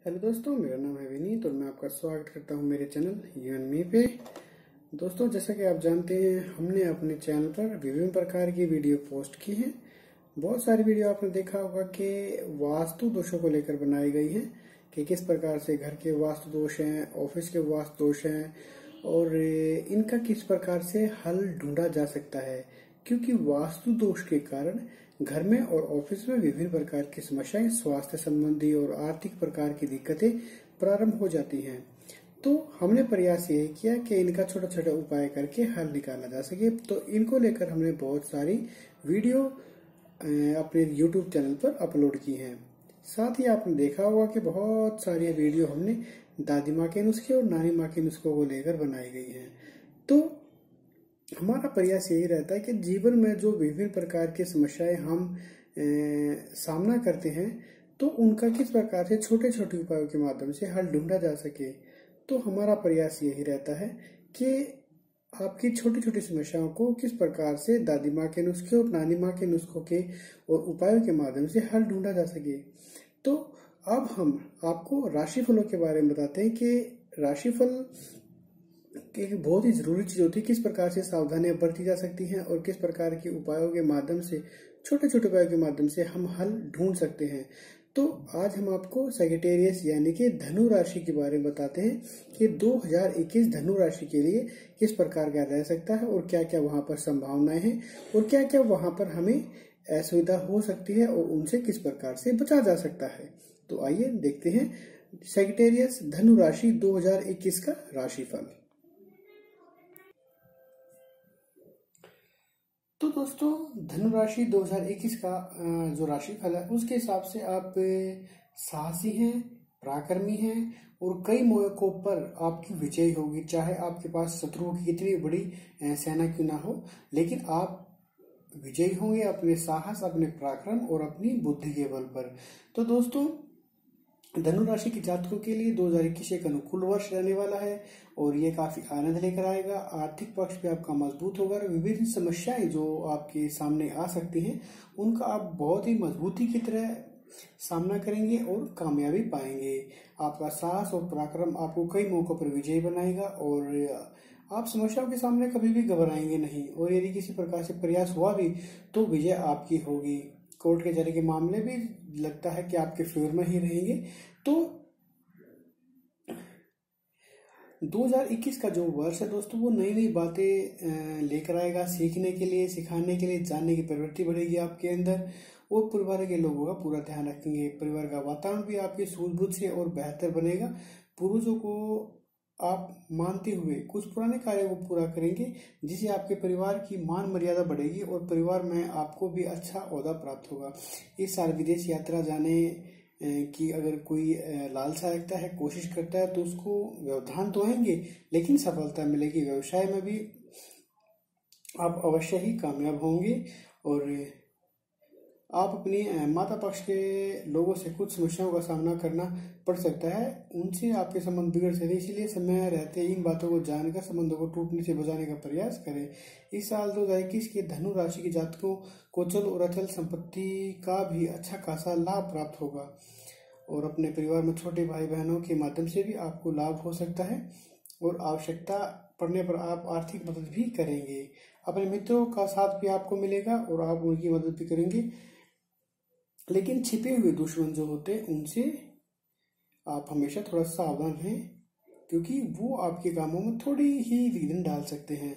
Hello दोस्तों, मेरा नाम है विनीत और मैं आपका स्वागत करता हूं मेरे चैनल यू एंड मी पे। दोस्तों, जैसा कि आप जानते हैं, हमने अपने चैनल पर विभिन्न प्रकार की वीडियो पोस्ट की है। बहुत सारी वीडियो आपने देखा होगा कि वास्तु दोषों को लेकर बनाई गई है कि किस प्रकार से घर के वास्तु दोष हैं, ऑफिस के वास्तु दोष हैं और इनका किस प्रकार से हल ढूंढा जा सकता है। क्योंकि वास्तु दोष के कारण घर में और ऑफिस में विभिन्न प्रकार की समस्याएं, स्वास्थ्य संबंधी और आर्थिक प्रकार की दिक्कतें प्रारंभ हो जाती हैं। तो हमने प्रयास ये किया कि इनका छोटा छोटा उपाय करके हल निकाला जा सके। तो इनको लेकर हमने बहुत सारी वीडियो अपने YouTube चैनल पर अपलोड की हैं। साथ ही आपने देखा होगा कि बहुत सारी वीडियो हमने दादी माँ के नुस्खे और नानी माँ के नुस्खों को लेकर बनाई गई हैं। तो हमारा प्रयास यही रहता है कि जीवन में जो विभिन्न प्रकार की समस्याएं हम सामना करते हैं, तो उनका किस प्रकार से छोटे छोटे उपायों के माध्यम से हल ढूंढा जा सके। तो हमारा प्रयास यही रहता है कि आपकी छोटी छोटी समस्याओं को किस प्रकार से दादी माँ के नुस्खे और नानी माँ के नुस्खों के और उपायों के माध्यम से हल ढूंढा जा सके। तो अब हम आपको राशिफलों के बारे में बताते हैं कि राशिफल एक बहुत ही जरूरी चीज होती है, किस प्रकार से सावधानियां बरती जा सकती हैं और किस प्रकार के उपायों के माध्यम से, छोटे छोटे उपायों के माध्यम से हम हल ढूंढ सकते हैं। तो आज हम आपको सैजिटेरियस यानी कि धनु राशि के बारे में बताते हैं कि 2021 धनु राशि के लिए किस प्रकार का रह सकता है और क्या क्या वहां पर संभावनाएं हैं और क्या क्या वहां पर हमें असुविधा हो सकती है और उनसे किस प्रकार से बचा जा सकता है। तो आइए देखते हैं सैजिटेरियस धनु राशि 2021 का राशिफल। तो दोस्तों, धनु राशि 2021 का जो राशिफल है उसके हिसाब से आप साहसी हैं, पराक्रमी हैं और कई मौकों पर आपकी विजय होगी। चाहे आपके पास शत्रुओं की कितनी बड़ी सेना क्यों ना हो, लेकिन आप विजयी होंगे अपने साहस, अपने पराक्रम और अपनी बुद्धि के बल पर। तो दोस्तों, धनु राशि के जातकों के लिए 2021 एक अनुकूल वर्ष रहने वाला है और ये काफी आनंद लेकर आएगा। आर्थिक पक्ष भी आपका मजबूत होगा। विभिन्न समस्याएं जो आपके सामने आ सकती हैं उनका आप बहुत ही मजबूती की तरह सामना करेंगे और कामयाबी पाएंगे। आपका साहस और पराक्रम आपको कई मौकों पर विजयी बनाएगा और आप समस्याओं के सामने कभी भी घबराएंगे नहीं और यदि किसी प्रकार से प्रयास हुआ भी तो विजय आपकी होगी। कोर्ट के जरिए के मामले भी लगता है कि आपके फेवर में ही रहेंगे। तो 2021 का जो वर्ष है दोस्तों, वो नई नई बातें लेकर आएगा, सीखने के लिए, सिखाने के लिए, जानने की प्रवृत्ति बढ़ेगी आपके अंदर और परिवार के लोगों का पूरा ध्यान रखेंगे। परिवार का वातावरण भी आपकी सूझबूझ से और बेहतर बनेगा। पूर्वजों को आप मानते हुए कुछ पुराने कार्यों को पूरा करेंगे जिससे आपके परिवार की मान मर्यादा बढ़ेगी और परिवार में आपको भी अच्छा ओहदा प्राप्त होगा। इस साल विदेश यात्रा जाने की अगर कोई लालसा रखता है, कोशिश करता है, तो उसको व्यवधान तो आएंगे लेकिन सफलता मिलेगी। व्यवसाय में भी आप अवश्य ही कामयाब होंगे और आप अपनी माता पक्ष के लोगों से कुछ समस्याओं का सामना करना पड़ सकता है, उनसे आपके संबंध बिगड़ सकते हैं। इसलिए समय रहते इन बातों को जानकर संबंधों को टूटने से बचाने का प्रयास करें। इस साल 2021 के धनु राशि के जातकों को चल और अचल संपत्ति का भी अच्छा खासा लाभ प्राप्त होगा और अपने परिवार में छोटे भाई बहनों के माध्यम से भी आपको लाभ हो सकता है और आवश्यकता पड़ने पर आप आर्थिक मदद भी करेंगे। अपने मित्रों का साथ भी आपको मिलेगा और आप उनकी मदद भी करेंगे, लेकिन छिपे हुए दुश्मन जो होते हैं उनसे आप हमेशा थोड़ा सावधान रहें क्योंकि वो आपके कामों में थोड़ी ही विघ्न डाल सकते हैं।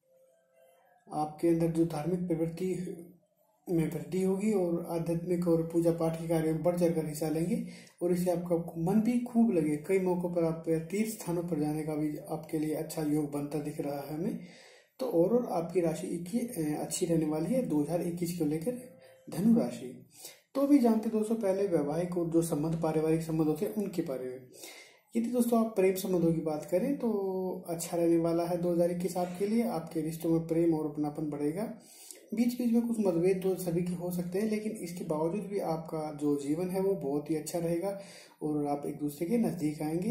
आपके अंदर जो धार्मिक प्रवृत्ति में वृद्धि होगी और आध्यात्मिक और पूजा पाठ के कार्यों में बढ़ चढ़कर हिस्सा लेंगे और इससे आपका मन भी खूब लगे। कई मौकों पर आप तीर्थ स्थानों पर जाने का भी आपके लिए अच्छा योग बनता दिख रहा है हमें। तो ओवरऑल आपकी राशि अच्छी रहने वाली है 2021 को लेकर धनु राशि। तो भी जानते दोस्तों, पहले वैवाहिक और जो संबंध, पारिवारिक संबंध होते हैं उनके बारे में। यदि दोस्तों आप प्रेम संबंधों की बात करें तो अच्छा रहने वाला है 2021 आपके लिए। आपके रिश्तों में प्रेम और अपनापन बढ़ेगा। बीच बीच में कुछ मतभेद तो सभी के हो सकते हैं, लेकिन इसके बावजूद भी आपका जो जीवन है वो बहुत ही अच्छा रहेगा और आप एक दूसरे के नजदीक आएंगे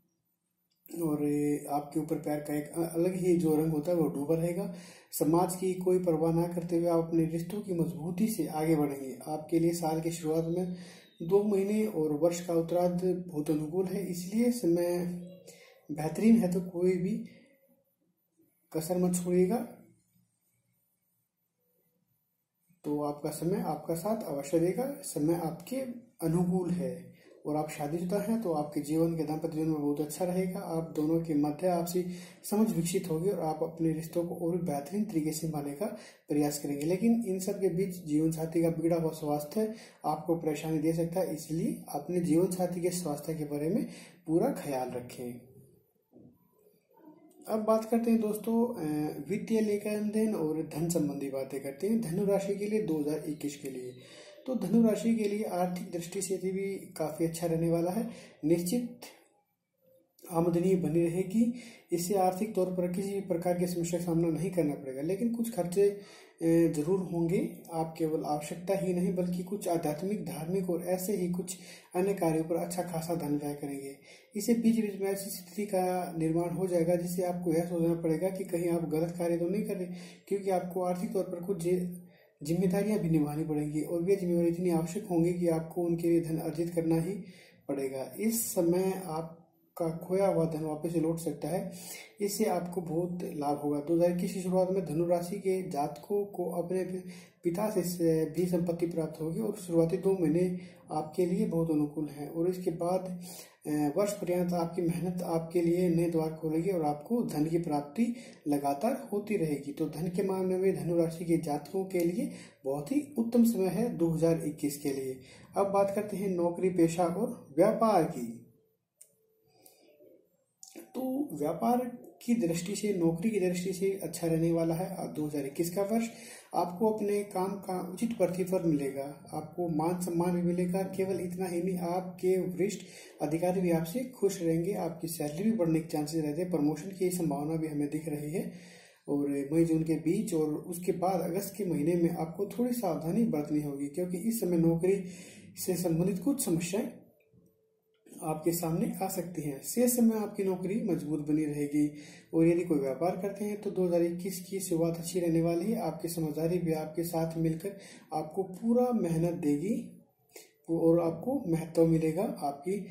और आपके ऊपर प्यार का एक अलग ही जो रंग होता है वो डूबा रहेगा। समाज की कोई परवाह ना करते हुए आप अपने रिश्तों की मजबूती से आगे बढ़ेंगे। आपके लिए साल की शुरुआत में 2 महीने और वर्ष का उत्तरार्ध बहुत अनुकूल है, इसलिए समय बेहतरीन है। तो कोई भी कसर मत छोड़िएगा। तो आपका समय आपका साथ अवश्य देगा। समय आपके अनुकूल है और आप शादीशुदा हैं तो आपके जीवन के दाम्पत्य जीवन में बहुत अच्छा रहेगा। आप दोनों के मध्य आपसी समझ विकसित होगी और आप अपने रिश्तों को और भी बेहतरीन तरीके से निभाने का प्रयास करेंगे। लेकिन इन सब के बीच जीवन साथी का बिगड़ा हुआ स्वास्थ्य आपको परेशानी दे सकता है, इसलिए अपने जीवन साथी के स्वास्थ्य के बारे में पूरा ख्याल रखें। अब बात करते हैं दोस्तों वित्तीय लेन देन और धन संबंधी बातें करते हैं धनु राशि के लिए 2021 के लिए। तो धनु राशि के लिए आर्थिक दृष्टि से भी काफी अच्छा रहने वाला है। निश्चित आमदनी बनी रहेगी, इससे आर्थिक तौर पर किसी भी प्रकार की समस्या का सामना नहीं करना पड़ेगा। लेकिन कुछ खर्चे जरूर होंगे। आप केवल आवश्यकता ही नहीं बल्कि कुछ आध्यात्मिक, धार्मिक और ऐसे ही कुछ अन्य कार्यों पर अच्छा खासा धन व्यय करेंगे। इसे बीच बीच में ऐसी स्थिति का निर्माण हो जाएगा जिससे आपको यह सोचना पड़ेगा कि कहीं आप गलत कार्य तो नहीं कर रहे, क्योंकि आपको आर्थिक तौर पर कुछ जिम्मेदारियां भी निभानी पड़ेंगी और वे जिम्मेदारी इतनी आवश्यक होंगी कि आपको उनके लिए धन अर्जित करना ही पड़ेगा। इस समय आपका खोया हुआ धन वापस लौट सकता है, इससे आपको बहुत लाभ होगा। 2021 की शुरुआत में धनु राशि के जातकों को अपने पिता से भी संपत्ति प्राप्त होगी और शुरुआती 2 महीने आपके लिए बहुत अनुकूल हैं और इसके बाद वर्ष पर्यंत आपकी मेहनत आपके लिए नए द्वार खोलेगी और आपको धन की प्राप्ति लगातार होती रहेगी। तो धन के मामले में धनु राशि के जातकों के लिए बहुत ही उत्तम समय है 2021 के लिए। अब बात करते हैं नौकरी, पेशा और व्यापार की। तो व्यापार की दृष्टि से, नौकरी की दृष्टि से अच्छा रहने वाला है 2021 का वर्ष। आपको अपने काम का उचित प्रतिफल मिलेगा, आपको मान सम्मान भी मिलेगा। केवल इतना ही नहीं, आपके वरिष्ठ अधिकारी भी आपसे खुश रहेंगे, आपकी सैलरी भी बढ़ने के चांसेस रहते हैं। प्रमोशन की संभावना भी हमें दिख रही है और मई जून के बीच और उसके बाद अगस्त के महीने में आपको थोड़ी सावधानी बरतनी होगी, क्योंकि इस समय नौकरी से संबंधित कुछ समस्याएं आपके सामने आ सकती हैं। शेष समय आपकी नौकरी मजबूत बनी रहेगी और यदि कोई व्यापार करते हैं तो 2021 की शुरुआत अच्छी रहने वाली है। आपकी समझदारी भी आपके साथ मिलकर आपको पूरा मेहनत देगी और आपको महत्व मिलेगा आपकी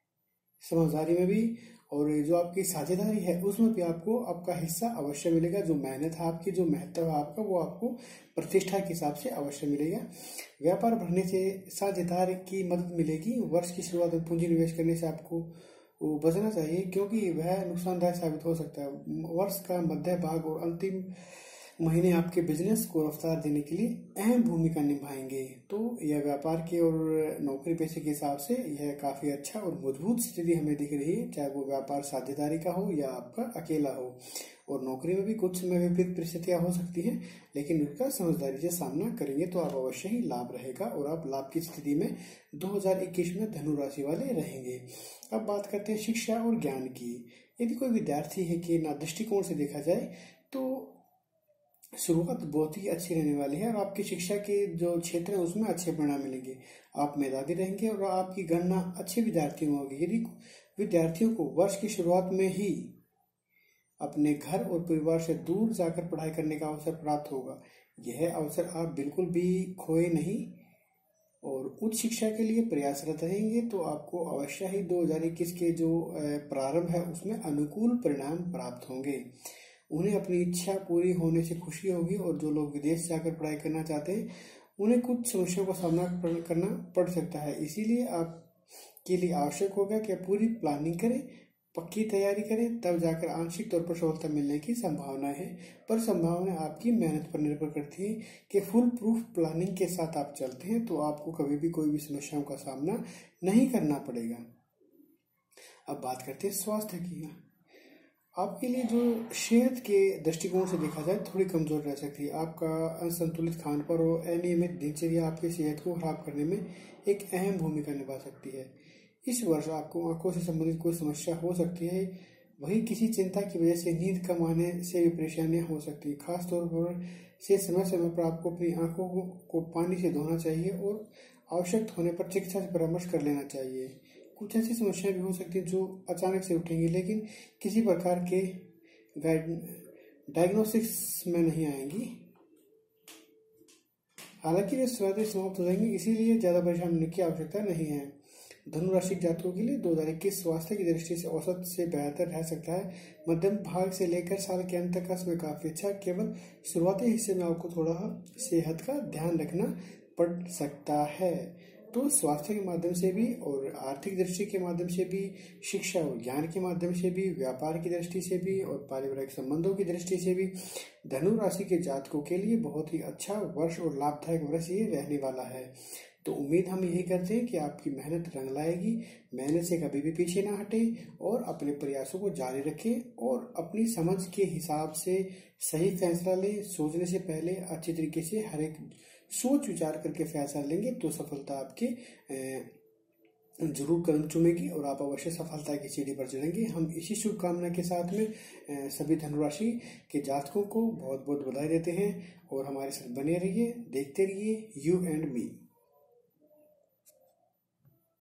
समझदारी में भी, और जो आपकी साझेदारी है उसमें भी आपको आपका हिस्सा अवश्य मिलेगा। जो मेहनत है आपकी, जो महत्व है आपका, वो आपको प्रतिष्ठा के हिसाब से अवश्य मिलेगा। व्यापार बढ़ने से साझेदार की मदद मिलेगी। वर्ष की शुरुआत में पूंजी निवेश करने से आपको बचना चाहिए, क्योंकि वह नुकसानदायक साबित हो सकता है। वर्ष का मध्य भाग और अंतिम महीने आपके बिजनेस को रफ्तार देने के लिए अहम भूमिका निभाएंगे। तो यह व्यापार के और नौकरी पेशे के हिसाब से यह काफी अच्छा और मजबूत स्थिति हमें दिख रही है, चाहे वो व्यापार साझेदारी का हो या आपका अकेला हो। और नौकरी में भी कुछ समय विपरीत परिस्थितियां हो सकती हैं, लेकिन उनका समझदारी से सामना करेंगे तो आप अवश्य ही लाभ रहेगा और आप लाभ की स्थिति में 2021 में धनु राशि वाले रहेंगे। अब बात करते हैं शिक्षा और ज्ञान की। यदि कोई विद्यार्थी है कि ना दृष्टिकोण से देखा जाए तो शुरुआत बहुत ही अच्छी रहने वाली है और आपकी शिक्षा के जो क्षेत्र है उसमें अच्छे परिणाम मिलेंगे। आप मेधावी रहेंगे और आपकी गणना अच्छे विद्यार्थियों में होगी। यदि विद्यार्थियों को वर्ष की शुरुआत में ही अपने घर और परिवार से दूर जाकर पढ़ाई करने का अवसर प्राप्त होगा, यह अवसर आप बिल्कुल भी खोए नहीं और उच्च शिक्षा के लिए प्रयासरत रहेंगे तो आपको अवश्य ही 2021 के जो प्रारंभ है उसमें अनुकूल परिणाम प्राप्त होंगे। उन्हें अपनी इच्छा पूरी होने से खुशी होगी और जो लोग विदेश जाकर पढ़ाई करना चाहते हैं उन्हें कुछ समस्याओं का सामना करना पड़ सकता है। इसीलिए आपके लिए आवश्यक होगा कि आप पूरी प्लानिंग करें, पक्की तैयारी करें, तब जाकर आंशिक तौर पर सफलता मिलने की संभावना है। पर संभावना आपकी मेहनत पर निर्भर करती है कि फुल प्रूफ प्लानिंग के साथ आप चलते हैं तो आपको कभी भी कोई भी समस्याओं का सामना नहीं करना पड़ेगा। अब बात करते हैं स्वास्थ्य की। आपके लिए जो सेहत के दृष्टिकोण से देखा जाए थोड़ी कमजोर रह सकती है। आपका असंतुलित खान पान और अनियमित दिनचर्या आपकी सेहत को खराब करने में एक अहम भूमिका निभा सकती है। इस वर्ष आपको आंखों से संबंधित कोई समस्या हो सकती है, वही किसी चिंता की वजह से नींद कम आने से भी परेशानियां हो सकती है। खासतौर पर से समय समय पर आपको अपनी आंखों को पानी से धोना चाहिए और आवश्यक होने पर चिकित्सा से परामर्श कर लेना चाहिए। कुछ ऐसी समस्याएं भी हो सकती हैं जो अचानक से उठेंगी, लेकिन किसी प्रकार के डायग्नोसिस में नहीं आएंगी। हालांकि ये स्वास्थ्य समाप्त हो जाएंगे, इसीलिए ज्यादा परेशान होने की आवश्यकता नहीं है। धनु राशि के जातकों के लिए 2021 स्वास्थ्य की दृष्टि से औसत से बेहतर रह सकता है। मध्यम भाग से लेकर साल के अंत तक का समय काफी अच्छा, केवल शुरुआती हिस्से में आपको थोड़ा सेहत का ध्यान रखना पड़ सकता है। तो स्वास्थ्य के माध्यम से भी और आर्थिक दृष्टि के माध्यम से भी, शिक्षा और ज्ञान के माध्यम से भी, व्यापार की दृष्टि से भी और पारिवारिक संबंधों की दृष्टि से भी धनु राशि के जातकों के लिए बहुत ही अच्छा वर्ष और लाभदायक वर्ष ये रहने वाला है। तो उम्मीद हम यही करते हैं कि आपकी मेहनत रंग लाएगी। मेहनत से कभी भी पीछे ना हटे और अपने प्रयासों को जारी रखें और अपनी समझ के हिसाब से सही फैसला लें। सोचने से पहले अच्छी तरीके से हर एक सोच विचार करके फैसला लेंगे तो सफलता आपके जरूर कदम चूमेगी और आप अवश्य सफलता की सीढ़ी पर चढ़ेंगे। हम इसी शुभकामना के साथ में सभी धनुराशि के जातकों को बहुत बहुत बधाई देते हैं और हमारे साथ बने रहिए, देखते रहिए यू एंड मी।